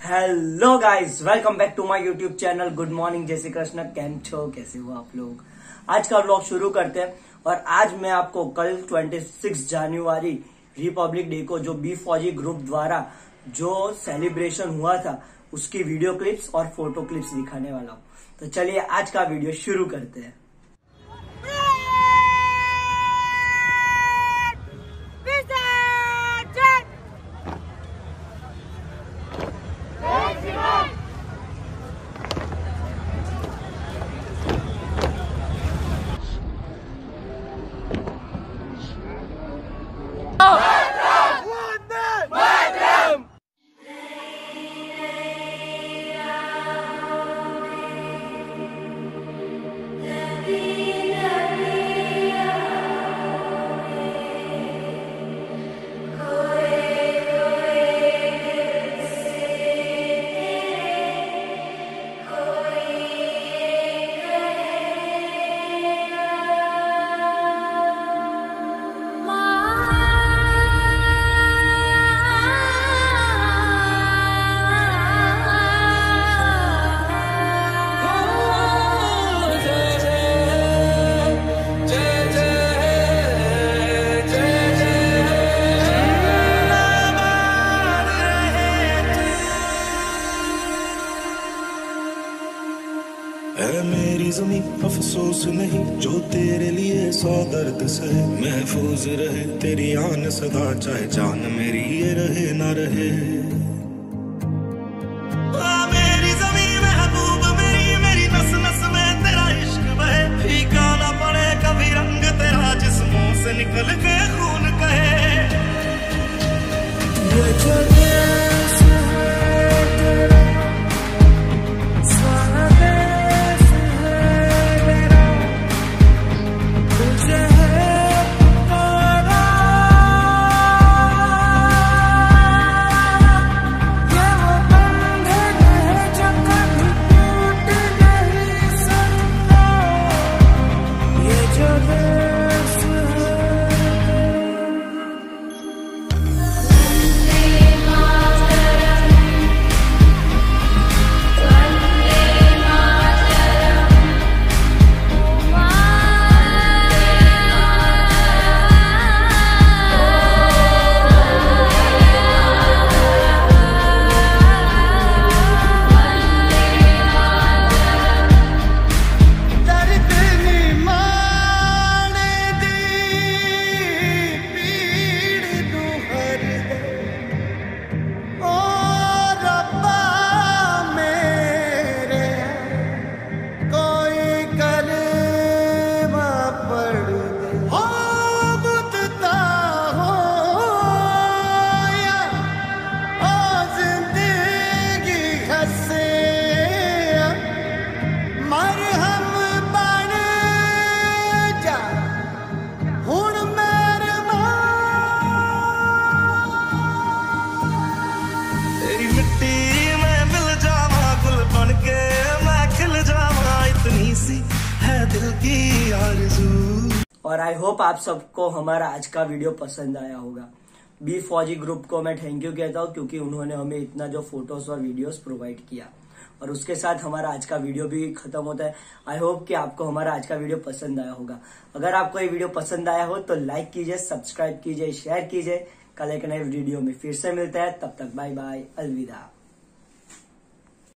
Hello guys, welcome back to my YouTube channel. Good morning, Jai Shri Krishna. Cam छो, कैसे हो आप लोग। आज का व्लॉग शुरू करते हैं। और आज मैं आपको कल 26 जनवरी रिपब्लिक डे को जो बी फौजी ग्रुप द्वारा जो सेलिब्रेशन हुआ था उसकी वीडियो क्लिप्स और फोटो क्लिप्स दिखाने वाला हूँ। तो चलिए आज का वीडियो शुरू करते हैं। है मेरी ज़मीं अफसोस नहीं जो तेरे लिए 100 दर्द सहे। महफूज रहे तेरी आन सदा, चाहे जान मेरी ये रहे ना रहे। मेरी ज़मीं महबूब मेरी नस नस में तेरा इश्क बहे। फीका ना पड़े कभी रंग तेरा, जिस्मों से निकल के खून कहे। और आई होप आप सबको हमारा आज का वीडियो पसंद आया होगा। बी फौजी ग्रुप को मैं थैंक यू कहता हूँ क्योंकि उन्होंने हमें इतना जो फोटोज और वीडियोस प्रोवाइड किया। और उसके साथ हमारा आज का वीडियो भी खत्म होता है। आई होप कि आपको हमारा आज का वीडियो पसंद आया होगा। अगर आपको ये वीडियो पसंद आया हो तो लाइक कीजिए, सब्सक्राइब कीजिए, शेयर कीजिए। कल एक नए वीडियो में फिर से मिलते हैं, तब तक बाय बाय, अलविदा।